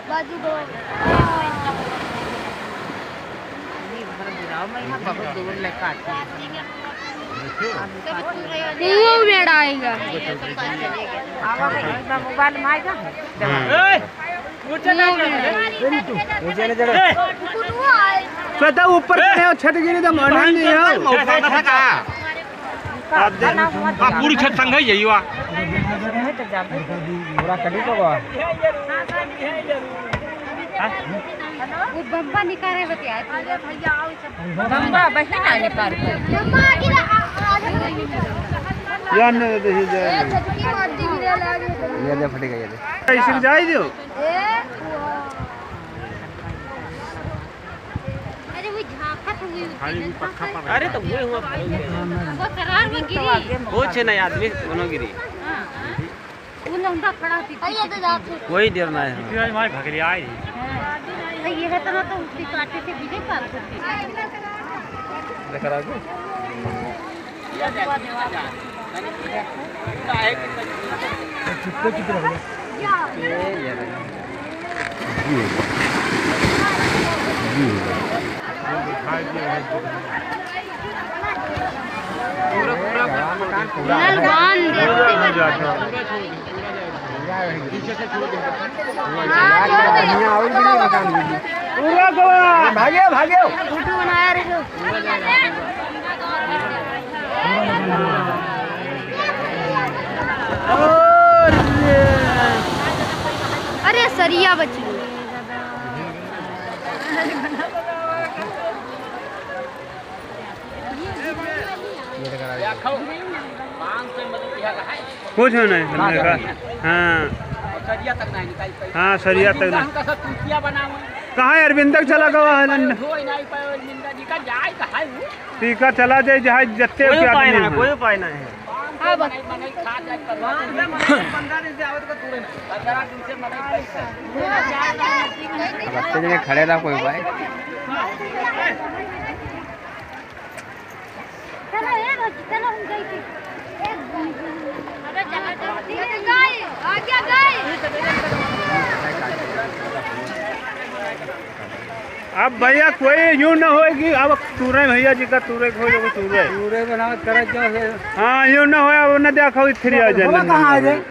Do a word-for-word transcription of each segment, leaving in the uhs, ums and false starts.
बाजू दो वो बेड़ा आएगा मोबाइल में आएगा स्वतः ऊपर छत गिरी तो मना नहीं है पूरी छत संग है यही वा वो बम्बा निकाले बतिया बम्बा बहिन आने पार यार ने देखी जाए ये दे फटेगा ये दे ऐसे जाए दियो अरे वो झांकत हुई अरे तो वो हुआ वो करार में गिरी वो छे ना आदमी कोनो गिरी वो लंबा खड़ा थी ये तो जाते कोई देर ना है फिर मार भगली आई तो ये है तो ना तो उसकी काटे से बिजे पार होती लेकर आ गए चिपको चिपको रख या ये यार जी पूरा पूरा मकान पूरा नलवान देखते जाता पीछे से छोड़ दे पूरा गोवा भागे भागे फोटो बनाया रे जो अरे सरिया बची कुछ नहीं हाँ सरिया तक नहीं निकाल पाई हाँ सरिया तक नहीं का सब तुतिया बनावे कहाँ है अरविंद तक चला गवा है धोई नहीं पाए जिंदा जी का जाए का है टीका चला जाए जहाँ जत्ते कोई उपाय आदमी नहीं हैं। कोई उपाय नहीं है हां बस मने खा जाए पंद्रह दिन से आवत का तुरे पंद्रह दिन से मने पैसा रास्ते में खड़े रहा कोई उपाय चलो ये चलो हम गई थी अरे जगह जगह गाय आ गया गाय अब भैया कोई यूं न होगी अब तूरे भैया जी का तूरे खो जो तूरे तूरे बनाओ करे जो हाँ यूं न होया वो न देखो इथरी आ जाए कहां आ जाए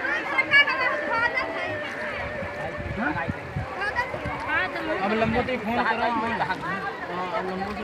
अब लंबो तो फोन करा